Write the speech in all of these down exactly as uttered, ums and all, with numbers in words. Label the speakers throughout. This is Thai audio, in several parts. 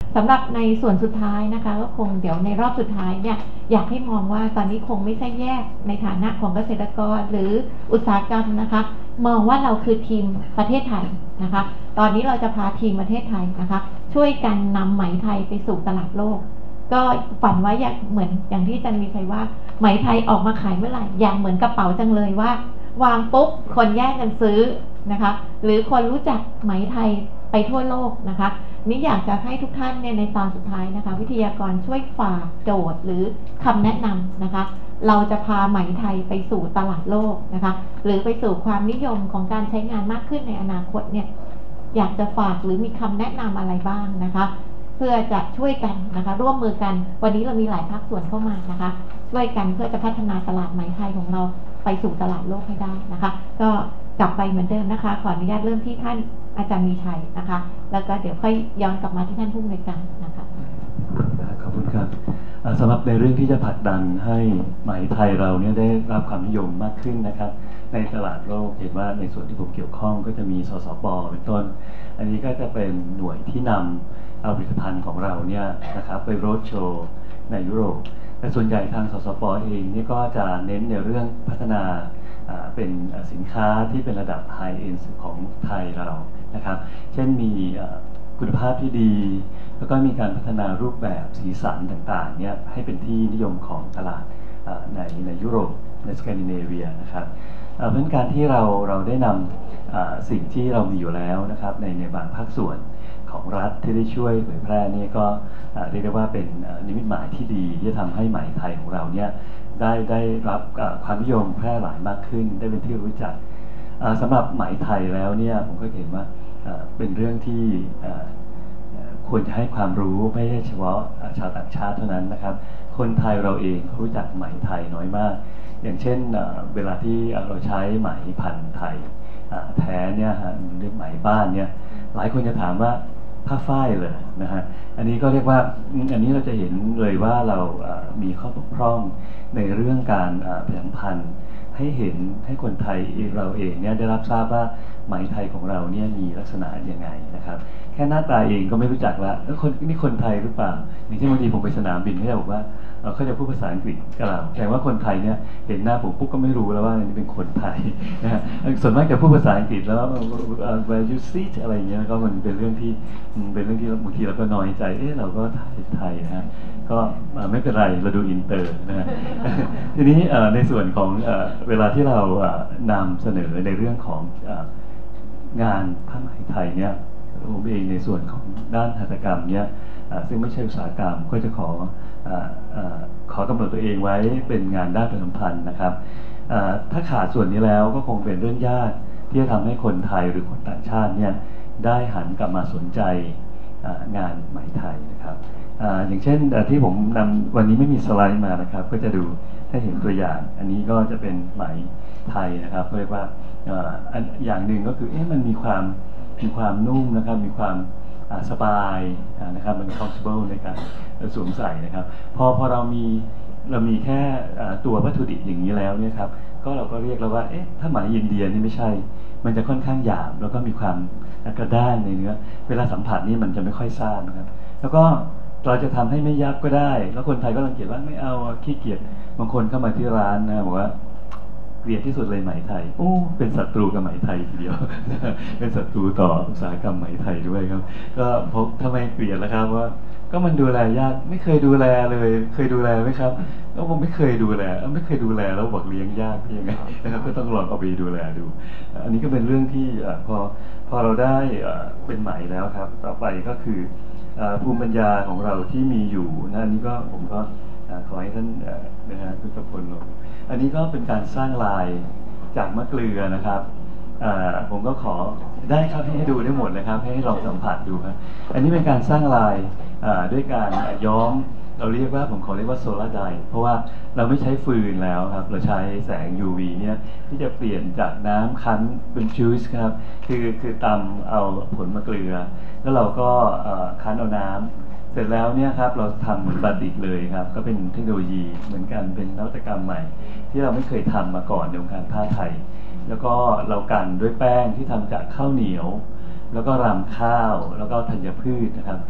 Speaker 1: สำหรับในส่วนสุดท้ายนะคะก็คงเดี๋ยวในรอบสุดท้ายเนี่ยอยากให้มองว่าตอนนี้คงไม่ใช่แยกในฐานะของเกษตรกรหรืออุตสาหกรรมนะคะมองว่าเราคือทีมประเทศไทยนะคะตอนนี้เราจะพาทีมประเทศไทยนะคะช่วยกันนำไหมไทยไปสู่ตลาดโลกก็ฝันไว้อยากเหมือนอย่างที่อาจารย์มีชัยว่าไหมไทยออกมาขายเมื่อไหร่อย่างเหมือนกระเป๋าจังเลยว่าวางปุ๊บคนแย่งกันซื้อนะคะหรือคนรู้จักไหมไทยไปทั่วโลกนะคะนี่อยากจะให้ทุกท่านเนี่ยในตอนสุดท้ายนะคะวิทยากรช่วยฝากโจทย์หรือคำแนะนำนะคะเราจะพาไหมไทยไปสู่ตลาดโลกนะคะหรือไปสู่ความนิยมของการใช้งานมากขึ้นในอนาคตเนี่ยอยากจะฝากหรือมีคำแนะนำอะไรบ้างนะคะเพื่อจะช่วยกันนะคะร่วมมือกันวันนี้เรามีหลายภาคส่วนเข้ามานะคะช่วยกันเพื่อจะพัฒนาตลาดไหมไทยของเราไปสู่ตลาดโลกให้ได้นะคะก็กลับไปเหมือนเดิมนะคะขออนุญาตเริ่มที่ท่านอาจารย์มีชัยนะคะแล้วก็เดี๋ยวค่อยย้อนกลับมาที่ท่านผู้อำนวยการนะคะ
Speaker 2: ขอบคุณครับสำหรับในเรื่องที่จะผลักดันให้ไหมไทยเราเนี่ยได้รับความนิยมมากขึ้นนะครับในตลาดโลกเห็นว่าในส่วนที่ผมเกี่ยวข้องก็จะมีสสป.เป็นต้นอันนี้ก็จะเป็นหน่วยที่นำเอาผลิตภัณฑ์ของเราเนี่ยนะครับไปโรดโชว์ในยุโรปแต่ส่วนใหญ่ทางสสป.เองนี่ก็จะเน้นในเรื่องพัฒนาเป็นสินค้าที่เป็นระดับไฮเอ็นด์ของไทยเรานะครับเช่นมีคุณภาพที่ดีแล้วก็มีการพัฒนารูปแบบสีสันต่างๆเนี่ยให้เป็นที่นิยมของตลาดในในยุโรปในสแกนดิเนเวียนะครับเพราะฉะนั้นการที่เราเราได้นำสิ่งที่เรามีอยู่แล้วนะครับในในบางภาคส่วนของรัฐที่ได้ช่วยเผยแพร่นี่ก็เรียกได้ว่าเป็นนิมิตหมายที่ดีที่จะทำให้ไหมไทยของเราเนี่ยได้ได้รับความนิยมแพร่หลายมากขึ้นได้เป็นที่รู้จักสำหรับไหมไทยแล้วเนี่ยผมก็เห็นว่าเป็นเรื่องที่ควรจะให้ความรู้ไม่ใช่เฉพาะชาวต่างชาติเท่านั้นนะครับคนไทยเราเองรู้จักไหมไทยน้อยมากอย่างเช่นเวลาที่เราใช้ไหมพันธุ์ไทยแท้เนี่ยฮะเรียกไหมบ้านเนี่ยหลายคนจะถามว่าผ้าฝ้ายเลยนะฮะอันนี้ก็เรียกว่าอันนี้เราจะเห็นเลยว่าเรามีข้อบกพร่องในเรื่องการผลิตภัณฑ์ให้เห็นให้คนไทยเราเองเนี่ยได้รับทราบว่าไหมไทยของเราเนี่ยมีลักษณะยังไงนะครับแค่หน้าตาเองก็ไม่รู้จักละแล้วคนนี่คนไทยหรือเปล่าอย่างเช่นบางทีผมไปสนามบินเขาจะบอกว่าเขาจะพูดภาษาอังกฤษกับเราแต่ว่าคนไทยเนี่ยเห็นหน้าผมปุ๊บก็ไม่รู้แล้วว่านี่เป็นคนไทยนะฮะส่วนมากจะพูดภาษาอังกฤษแล้ว where you sit อะไรเงี้ยก็มันเป็นเรื่องที่เป็นเรื่องที่บางทีเราก็น้อยใจเอ๊ะเราก็ไทยไทยนะฮะก็ไม่เป็นไรเราดูอินเตอร์นะฮะทีนี้ในส่วนของเวลาที่เรานำเสนอในเรื่องของงานผ้าไหมไทยเนี่ยผมเองในส่วนของด้านหัตถกรรมเนี่ยซึ่งไม่ใช่อุตสาหกรรมก็จะขอขอกำหนดตัวเองไว้เป็นงานด้านผลิตภัณฑ์นะครับถ้าขาดส่วนนี้แล้วก็คงเป็นเรื่องยากที่จะทำให้คนไทยหรือคนต่างชาติเนี่ยได้หันกลับมาสนใจงานไหมไทยนะครับอย่างเช่นที่ผมนำวันนี้ไม่มีสไลด์มานะครับก็จะดูให้เห็นตัวอย่างอันนี้ก็จะเป็นไหมไทยนะครับเรียกว่าอย่างหนึ่งก็คือเอ๊ะมันมีความมีความนุ่มนะครับมีความสบายนะครับมัน comfortable ในการสวมใส่นะครับพอพอเรามีเรามีแค่ตัววัตถุดิบอย่างนี้แล้วเนี่ยครับก็เราก็เรียกแล้วว่าเอ๊ะถ้าไหมอินเดียนี่ไม่ใช่มันจะค่อนข้างหยาบแล้วก็มีความกระด้างในเนื้อเวลาสัมผัสนี่มันจะไม่ค่อยซ่านนะครับแล้วก็เราจะทำให้ไม่ยับก็ได้แล้วคนไทยก็รังเกียจว่าไม่เอาขี้เกียจบางคนเข้ามาที่ร้านนะบอกว่าเกลียดที่สุดเลยไหมไทยโอ้เป็นศัตรูกับไหมไทยทีเดียวเป็นศัตรูต่ออุตสาหกรรมไหมไทยด้วยครับก็พบทำไมเกลียดล่ะครับว่าก็มันดูแลยากไม่เคยดูแลเลยเคยดูแลไหมครับก็ผมไม่เคยดูแลไม่เคยดูแลแล้วบอกเลี้ยงยากยังไงนะครับก็ต้องลองเอาไปดูแลดูอันนี้ก็เป็นเรื่องที่พอพอเราได้เป็นไหมแล้วครับต่อไปก็คือภูมิปัญญาของเราที่มีอยู่นะอันนี้ก็ผมก็ขอให้ท่านนะฮะทุกคนลงอันนี้ก็เป็นการสร้างลายจากมะเกลือนะครับผมก็ขอได้ครับให้ดูได้หมดนะครับให้ลองสัมผัสดูครับอันนี้เป็นการสร้างลายด้วยการย้อมเราเรียกว่าผมขอเรียกว่าโซลาร์ไดร์เพราะว่าเราไม่ใช้ฟืนแล้วครับเราใช้แสง ยู วี เนี่ยที่จะเปลี่ยนจากน้ำคั้นเป็นจูสครับคือคือตำเอาผลมะเกลือแล้วเราก็คั้นเอาน้ำเสร็จแล้วเนี่ยครับเราทำเหมือนบาติกเลยครับก็เป็นเทคโนโลยีเหมือนกันเป็นนวัตกรรมใหม่ที่เราไม่เคยทำมาก่อนในวงการผ้าไทยแล้วก็เรากันด้วยแป้งที่ทำจากข้าวเหนียวแล้วก็รำข้าวแล้วก็ธัญพืชนะครับ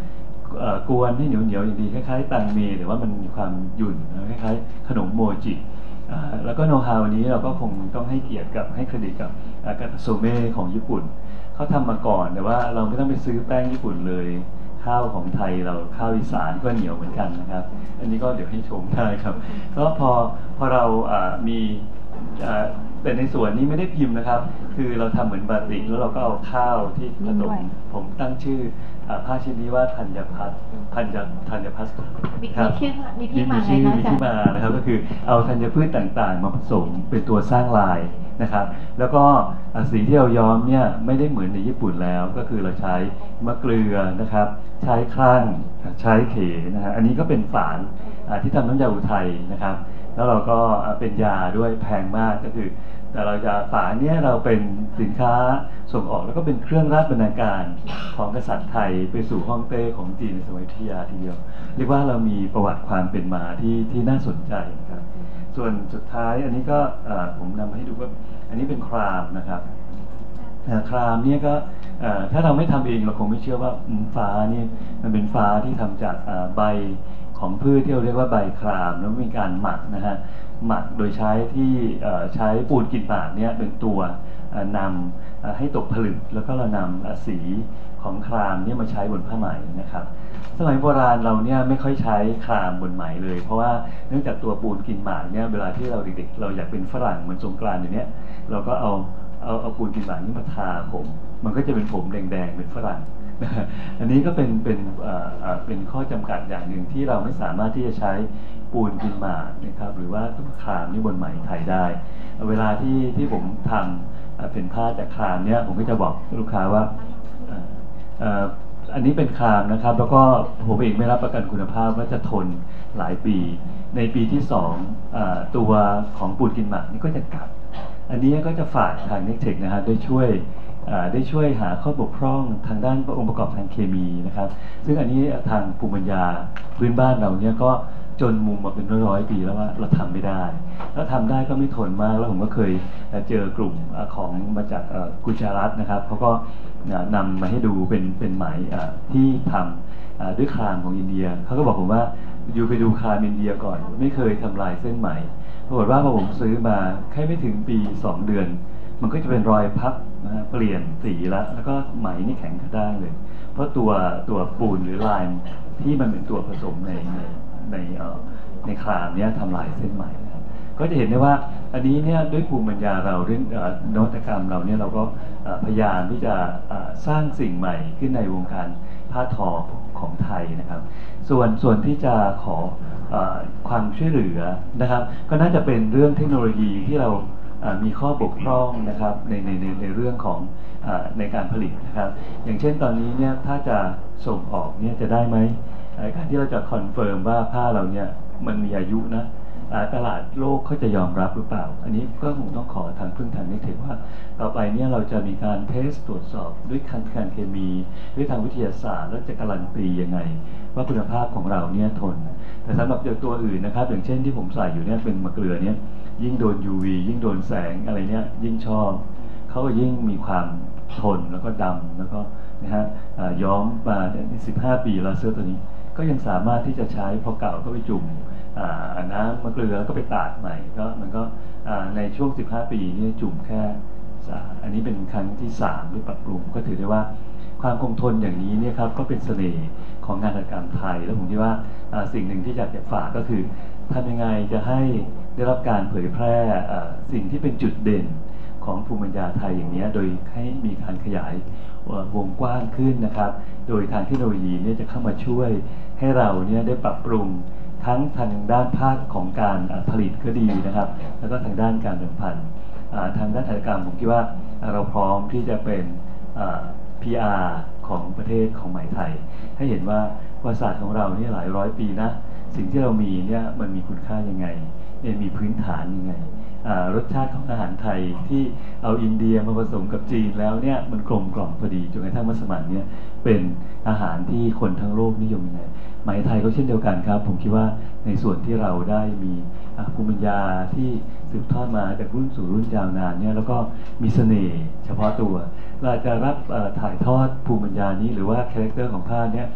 Speaker 2: เอ่อกวนให้เหนียวเหนียวอย่างดีคล้ายๆตังเมหรือว่ามันมีความหยุ่นคล้ายๆขนมโมจิอ่าแล้วก็โนฮาวนี้เราก็คงต้องให้เกียรติกับให้เครดิตกับอากาโซเม่ของญี่ปุ่นเขาทำมาก่อนแต่ว่าเราไม่ต้องไปซื้อแป้งญี่ปุ่นเลยข้าวของไทยเราข้าวอีสานก็เหนียวเหมือนกันนะครับอันนี้ก็เดี๋ยวให้ชมได้ครับก็พอพอเราอ่ามีอ่าแต่ในส่วนนี้ไม่ได้พิมพ์นะครับคือเราทำเหมือนบาติกแล้วเราก็เอาข้าวที่ผสมผมตั้งชื่ออ่าผ้าชิ้นนี้ว่าธัญพัฒน์ธัญธัญพัฒน์
Speaker 1: มี
Speaker 2: ครับ
Speaker 1: ชื่อมีที่มา
Speaker 2: มี
Speaker 1: ไง
Speaker 2: ชื่อ
Speaker 1: คะ
Speaker 2: มี
Speaker 1: อาจาร
Speaker 2: ที่
Speaker 1: ย์
Speaker 2: มานะครับก็คือเอาธัญพืชต่างๆมาผสมเป็นตัวสร้างลายนะครับแล้วก็อ่าสีที่เราย้อมเนี่ยไม่ได้เหมือนในญี่ปุ่นแล้วก็คือเราใช้มะเกลือนะครับใช้ครั่งใช้เขนะฮะอันนี้ก็เป็นฝานอ่าที่ทำน้ำยาอุทัยนะครับแล้วเราก็อ่าเป็นยาด้วยแพงมากก็คือแต่เราจะฝานเนี่ยเราเป็นสินค้าส่งออกแล้วก็เป็นเครื่องราชบรรณาการของกษัตริย์ไทยไปสู่ฮ่องเต้ของจีนในสมัยอยุธยาทีเดียวเรียกว่าเรามีประวัติความเป็นมาที่ที่น่าสนใจนะครับส่วนสุดท้ายอันนี้ก็อ่าผมนำให้ดูว่าอันนี้เป็นครามนะครับอ่าครามเนี่ยก็เอ่อถ้าเราไม่ทำเองเราคงไม่เชื่อว่าอืมฟ้านี่มันเป็นฟ้าที่ทำจากอ่าใบของพืชที่เราเรียกว่าใบครามแล้วมีการหมักนะฮะหมักโดยใช้ที่เอ่อใช้ปูนกินหมากเนี่ยเป็นตัวเอ่อนำเอ่อให้ตกผลึกแล้วก็เรานำเอ่อสีของครามเนี่ยมาใช้บนผ้าไหมนะครับสมัยโบราณเราเนี่ยไม่ค่อยใช้ครามบนไหมเลยเพราะว่าเนื่องจากตัวปูนกินหมากเนี่ยเวลาที่เราเด็กๆเราอยากเป็นฝรั่งเหมือนสงกรานต์อย่างเนี้ยเราก็เอาเอาเอาปูนกินหมากนี่มาทาผมมันก็จะเป็นผมแดงๆเป็นฝรั่ง อันนี้ก็เป็นเป็นเอ่อเอ่อเป็นข้อจำกัดอย่างหนึ่งที่เราไม่สามารถที่จะใช้ปูนกินหมากนะครับหรือว่าตุ๊กครามนี่บนไหมไทยได้ เวลาที่ที่ผมทำเอ่อเป็นผ้าจากครามเนี่ยผมก็จะบอกลูกค้าว่าเอ่อเอ่ออันนี้เป็นครามนะครับแล้วก็ผมเองไม่รับประกันคุณภาพว่าจะทนหลายปี ในปีที่สองเอ่อตัวของปูนกินหมากนี่ก็จะกลับ อันนี้ก็จะฝากทางเน็กเทคนะฮะได้ช่วยเอ่อได้ช่วยหาข้อบกพร่องทางด้านองค์ประกอบทางเคมีนะครับ ซึ่งอันนี้ทางภูมิปัญญาพื้นบ้านเราเนี่ยก็จนมุมมาเป็นร้อยๆปีแล้วว่าเราทำไม่ได้ แล้วทำได้ก็ไม่ทนมาก แล้วผมก็เคยเจอกลุ่มเอ่อของมาจากเอ่อกุจารัตนะครับเขาก็นำมาให้ดูเป็นเป็นไหมเอ่อที่ทำเอ่อด้วยครามของอินเดียเขาก็บอกผมว่าอยู่ไปดูครามอินเดียก่อนไม่เคยทำลายเส้นไหมปรากฏว่าพอผมซื้อมาแค่ไม่ถึงปีสองเดือน มันก็จะเป็นรอยพับนะฮะเปลี่ยนสีแล้วแล้วก็ไหมนี่แข็งกระด้างเลย เพราะตัวตัวปูนหรือลายที่มันเป็นตัวผสมในในในเอ่อในครามเนี้ยทำลายเส้นไหมนะครับก็จะเห็นได้ว่าอันนี้เนี่ยด้วยภูมิปัญญาเราเรื่องเอ่อนวัตกรรมเราเนี่ยเราก็เอ่อพยายามที่จะเอ่อสร้างสิ่งใหม่ขึ้นในวงการผ้าทอของไทยนะครับ ส่วนส่วนที่จะขอเอ่อความช่วยเหลือนะครับ ก็น่าจะเป็นเรื่องเทคโนโลยีที่เราเอ่อมีข้อบกพร่องนะครับในในในในเรื่องของเอ่อในการผลิตนะครับ อย่างเช่นตอนนี้เนี่ยถ้าจะส่งออกเนี่ยจะได้ไหมเอ่อการที่เราจะคอนเฟิร์มว่าผ้าเราเนี่ยมันมีอายุนะอ่าตลาดโลกเขาจะยอมรับหรือเปล่า อันนี้ก็คงต้องขอทางพึ่งทางนิติว่าต่อไปเนี่ยเราจะมีการเทสตรวจสอบด้วยทางการเคมี ด้วยทางวิทยาศาสตร์แล้วจะการันตียังไง ว่าคุณภาพของเราเนี่ยทน แต่สำหรับตัวอื่นนะครับ อย่างเช่นที่ผมใส่อยู่เนี่ยเป็นมะเกลือเนี่ยยิ่งโดน ยู วี ยิ่งโดนแสงอะไรเนี่ยยิ่งชอบเขาก็ยิ่งมีความทนแล้วก็ดำแล้วก็นะฮะอ่าย้อมมาสิบห้าปีแล้วเสื้อตัวนี้ ก็ยังสามารถที่จะใช้พอเก่าก็ไปจุ่มอ่าน้ำมะเกลือแล้วก็ไปตากใหม่ก็มันก็อ่าในช่วงสิบห้าปีนี่จุ่มแค่สามอันนี้เป็นครั้งที่สามที่ปรับปรุงก็ถือได้ว่าความคงทนอย่างนี้เนี่ยครับก็เป็นเสน่ห์ของงานหัตถกรรมไทยแล้วผมคิดว่าอ่าสิ่งหนึ่งที่อยากจะฝากก็คือทำยังไงจะให้ได้รับการเผยแพร่อ่าสิ่งที่เป็นจุดเด่นของภูมิปัญญาไทยอย่างนี้โดยให้มีการขยายวงกว้างขึ้นนะครับโดยทางเทคโนโลยีเนี่ยจะเข้ามาช่วยให้เราเนี่ยได้ปรับปรุงทั้งทางด้านภาคของการผลิตก็ดีนะครับแล้วก็ทางด้านการแบ่งปันทางด้านหัตถกรรมผมคิดว่าเราพร้อมที่จะเป็น พี อาร์ ของประเทศของไหมไทยให้เห็นว่าประวัติศาสตร์ของเราเนี่ยหลายร้อยปีนะสิ่งที่เรามีเนี่ยมันมีคุณค่ายังไงเนี่ยมีพื้นฐานยังไงรสชาติของอาหารไทยที่เอาอินเดียมาผสมกับจีนแล้วเนี่ยมันกลมกล่อมพอดีจนกระทั่งมัสมั่นเนี่ยเป็นอาหารที่คนทั้งโลกนิยมยังไงไหมไทยก็เช่นเดียวกันครับผมคิดว่าในส่วนที่เราได้มีภูมิปัญญาที่สืบทอดมาจากรุ่นสู่รุ่นยาวนานเนี่ยแล้วก็มีเสน่ห์เฉพาะตัวเราจะรับถ่ายทอดภูมิปัญญานี้หรือว่าคาแรคเตอร์ของผ้าเนี่ย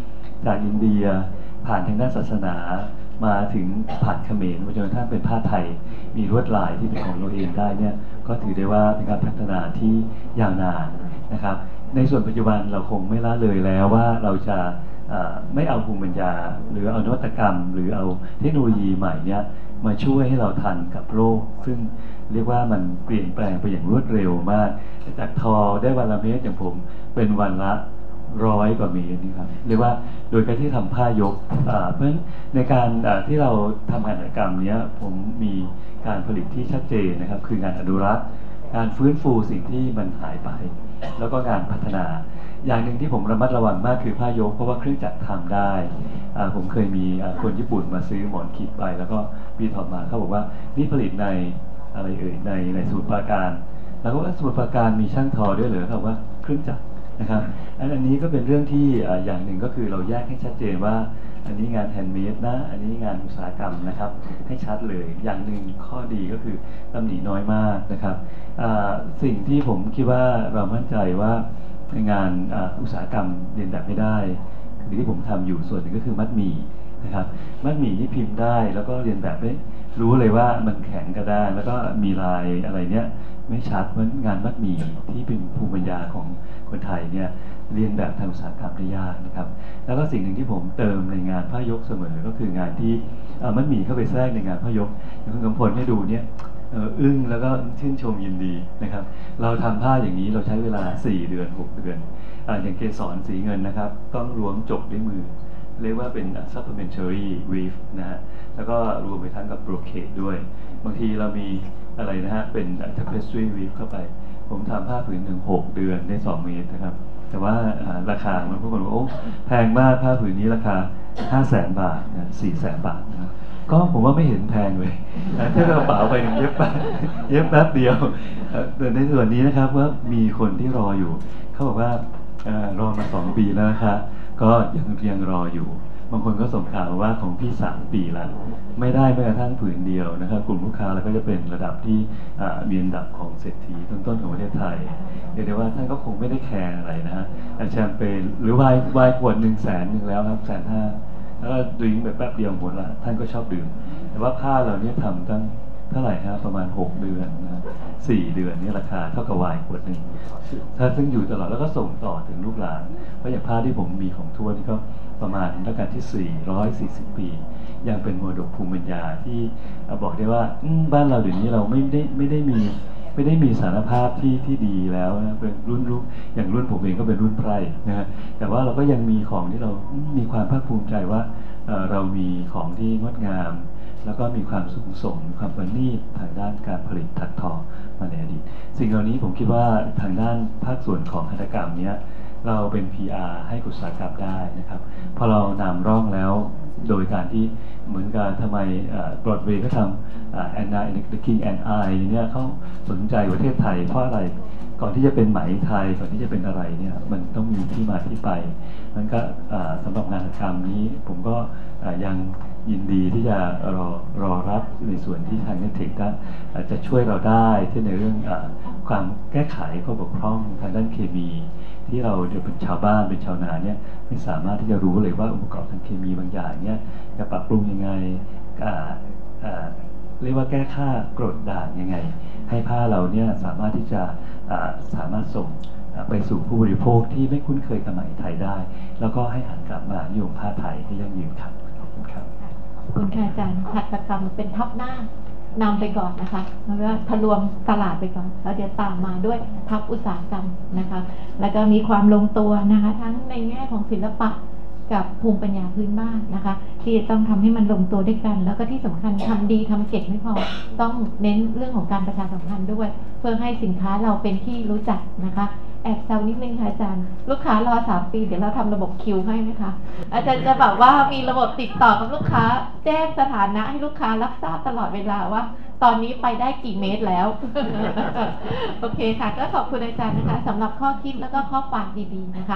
Speaker 2: จากอินเดียผ่านทางด้านศาสนามาถึงผ่านเขมรจนกระทั่งเป็นผ้าไทยมีลวดลายที่เป็นของเราเองได้เนี่ยก็ถือได้ว่าเป็นการพัฒนาที่ยาวนานนะครับในส่วนปัจจุบันเราคงไม่ละเลยแล้วว่าเราจะไม่เอาภูมิปัญญาหรือเอานวัตกรรมหรือเอาเทคโนโลยีใหม่เนี่ยมาช่วยให้เราทันกับโลกซึ่งเรียกว่ามันเปลี่ยนแปลงไปอย่างรวดเร็วมากจากทอได้วันละเมตรอย่างผมเป็นวันละร้อยกว่าเมตรนี่ครับเรียกว่าโดยการที่ทำผ้ายกเพราะฉะนั้นในการที่เราทำงานหัตถกรรมนี้ผมมีการผลิตที่ชัดเจนนะครับคืองานอนุรักษ์การฟื้นฟูสิ่งที่มันหายไปแล้วก็งานพัฒนาอย่างหนึ่งที่ผมระมัดระวังมากคือผ้ายกเพราะว่าเครื่องจักรทำได้ผมเคยมีคนญี่ปุ่นมาซื้อหมอนขีดไปแล้วก็วีทอปมาเขาบอกว่านี่ผลิตในอะไรเอ่ยในในสมุทรปราการแล้วก็สมุทรปราการมีช่างทอด้วยเหรอครับว่าเครื่องจักรนะครับอันนี้ก็เป็นเรื่องที่อย่างหนึ่งก็คือเราแยกให้ชัดเจนว่าอันนี้งานแฮนด์เมดนะอันนี้งานอุตสาหกรรมนะครับให้ชัดเลยอย่างหนึ่งข้อดีก็คือตำหนิน้อยมากนะครับสิ่งที่ผมคิดว่าเรามั่นใจว่างานอุตสาหกรรมเรียนแบบไม่ได้คือที่ผมทำอยู่ส่วนหนึ่งก็คือมัดหมี่นะครับมัดหมี่ที่พิมพ์ได้แล้วก็เรียนแบบได้รู้เลยว่ามันแข็งกระด้างแล้วก็มีลายอะไรเนี้ยไม่ชัดเพราะงานมัดหมี่ที่เป็นภูมิปัญญาของคนไทยเนี่ยเรียนแบบทางอุตสาหกรรมได้ยากนะครับแล้วก็สิ่งหนึ่งที่ผมเติมในงานผ้ายกเสมอก็คืองานที่มัดหมี่เข้าไปแทรกในงานผ้ายกอย่างคุณกำพลให้ดูเนี่ยอึ้งแล้วก็ชื่นชมยินดีนะครับเราทำผ้าอย่างนี้เราใช้เวลาสี่เดือนหกเดือนอย่างเกสรสีเงินนะครับต้องล้วงจบด้วยมือเรียกว่าเป็น supplementary weave นะฮะแล้วก็รวมไปทั้งกับ brocade ด้วยบางทีเรามีอะไรนะฮะเป็น tapestry weave เข้าไปผมทำผ้าผืนหนึ่งหกเดือนได้สองเมตรนะครับแต่ว่าราคามันพวกคนบอกโอ้แพงมากผ้าผืนนี้ราคาห้าแสนบาทนะสี่แสนบาทนะก็ผมว่าไม่เห็นแพงเลยถ้ากระเป๋าไปเย็บแป๊บเย็บแป๊บเดียวแต่ในส่วนนี้นะครับว่ามีคนที่รออยู่เขาบอกว่ารอมาสองปีแล้วนะคะก็ยังยังรออยู่บางคนก็ส่งข่าวว่าของพี่สามปีแล้วไม่ได้แม้กระทั่งผืนเดียวนะครับกลุ่มลูกค้าเราก็จะเป็นระดับที่มีอันดับของเศรษฐีต้นๆของประเทศไทยเรียกได้ว่าท่านก็คงไม่ได้แคร์อะไรนะฮะแชมเปญหรือไวน์ไวน์ขวดหนึ่งแสนหนึ่งแล้วครับแสนห้าแล้วก็ดื่มแบบแป๊บเดียวหมดละท่านก็ชอบดื่มแต่ว่าผ้าเราเนี่ยทำตั้งเท่าไหร่ครับประมาณหกเดือนนะสี่เดือนนี่ราคาเท่ากับไวน์ขวดหนึ่งถ้าซึ่งอยู่ตลอดแล้วก็ส่งต่อถึงลูกหลานเพราะอย่างผ้าที่ผมมีของทั่วนี่ก็ประมาณรัชกาลที่สี่ร้อยสี่สิบปียังเป็นมรดกภูมิปัญญาที่บอกได้ว่าบ้านเราเดี๋ยวนี้เราไม่ได้ไม่ได้มีไม่ได้มีสารภาพที่ที่ดีแล้วนะเป็นรุ่นรุ่นอย่างรุ่นผมเองก็เป็นรุ่นไพร่นะฮะแต่ว่าเราก็ยังมีของที่เรามีความภาคภูมิใจว่าเรามีของที่งดงามแล้วก็มีความสูงส่งมีความประณีตทางด้านการผลิตถักทอมาในอดีตสิ่งเหล่านี้ผมคิดว่าทางด้านภาคส่วนของหัตถกรรมเนี้ยเราเป็น พี อาร์ ให้อุตสาหกรรมได้นะครับพอเรานำร่องแล้วโดยการที่เหมือนกับทำไมบรอดเวย์เขาทำแอนนา The King and I เนี่ยเขาสนใจประเทศไทยเพราะอะไรก่อนที่จะเป็นไหมไทยก่อนที่จะเป็นอะไรเนี่ยมันต้องมีที่มาที่ไปมันก็สำหรับงานหัตถกรรมนี้ผมก็ยังยินดีที่จะรอรอรับในส่วนที่ทางเน็ตเทคจะช่วยเราได้ที่ในเรื่องอความแก้ไขข้อบกพร่องทางด้านเคมีที่เราเดี๋ยวเป็นชาวบ้านเป็นชาวนาเนี่ยไม่สามารถที่จะรู้เลยว่าองค์ประกอบทางเคมีบางอย่างเนี่ยจะปรับปรุงยังไงเรียกว่าแก้ค่ากรดด่างยังไงให้ผ้าเราเนี่ยสามารถที่จะสามารถส่งไปสู่ผู้บริโภคที่ไม่คุ้นเคยกับไหมไทยได้แล้วก็ให้หันกลับมานิยมผ้าไทยให้ยั่งยืนครับขอบคุณครับ
Speaker 1: ขอบคุณค่ะอาจารย์หัตถกรรมเป็นทับหน้านำไปก่อนนะคะแล้วก็ทะลวงตลาดไปก่อนแล้วเดี๋ยวตามมาด้วยทับอุตสาหกรรมนะคะแล้วก็มีความลงตัวนะคะทั้งในแง่ของศิลปะกับภูมิปัญญาพื้นบ้านนะคะที่จะต้องทำให้มันลงตัวด้วยกันแล้วก็ที่สำคัญทำดีทำเก่งไม่พอต้องเน้นเรื่องของการประชาสัมพันธ์ด้วยเพื่อให้สินค้าเราเป็นที่รู้จักนะคะแอบแซวนิดนึงค่ะอาจารย์ลูกค้ารอสามปีเดี๋ยวเราทำระบบคิวให้ไหมคะอาจารย์จะแบบว่ามีระบบติดต่อกับลูกค้าแจ้งสถานะให้ลูกค้ารับทราบตลอดเวลาว่าตอนนี้ไปได้กี่เมตรแล้ว โอเคค่ะก็ขอบคุณอาจารย์นะคะสำหรับข้อคิดแล้วก็ข้อความดีๆนะคะ